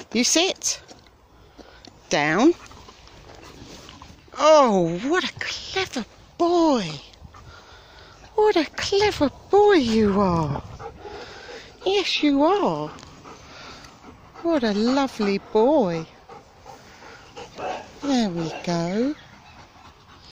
You sit. Down. Oh, what a clever boy. What a clever boy you are. Yes, you are. What a lovely boy. There we go.